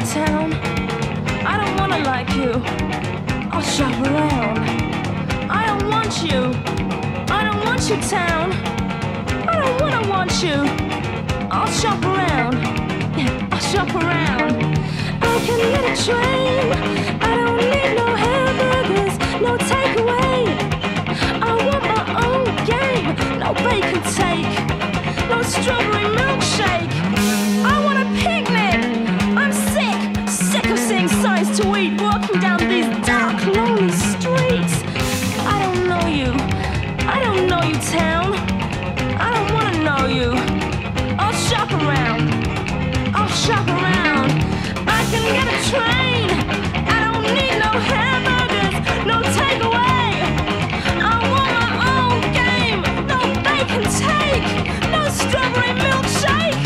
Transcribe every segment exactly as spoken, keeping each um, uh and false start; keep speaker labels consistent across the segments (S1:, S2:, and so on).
S1: town. I don't wanna like you. I'll shop around. I don't want you. I don't want you, town. I don't wanna want you. I'll shop around. I'll shop around. I can get a train. I don't need no hamburgers, no takeaway. I want my own game, no bacon take, no strawberry milkshake. I want a picnic. I'm sick, sick of seeing signs to eat, walking down these dark, lonely streets. I don't know you. I don't know you, town. I don't wanna know you. I'll shop around. I'll shop around. I can get a train. I don't need no hamburgers, no takeaway. I want my own game, no bacon take, no strawberry milkshake.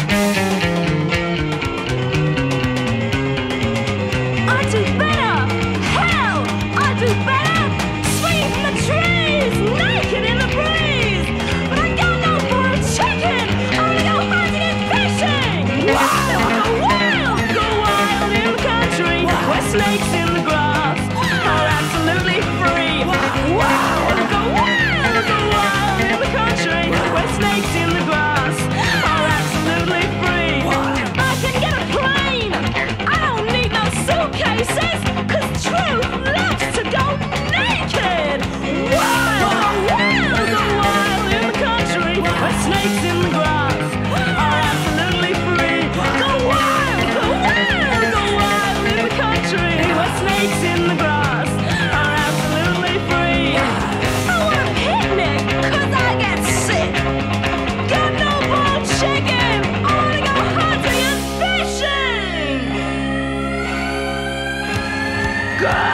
S1: I do better. Hell, I do better. Swinging from the trees, naked in the breeze. But I got no boiled chicken. I wanna go hunting and fishing. Wow, go wild, go wild in the country where snakes in the grass are absolutely free. Wow, go wild, go wild in the country where snakes in the grass are absolutely free. I can get a plane. I don't need no suitcases, 'cause truth loves to go naked. Wild, wild, go wild in the country where snakes in the grass are absolutely free. Go wild, go wild, go wild in the country where snakes in the grass are absolutely free. I want a picnic, 'cause I get sick. Got no boiled chicken. I wanna go hunting and fishing. Go!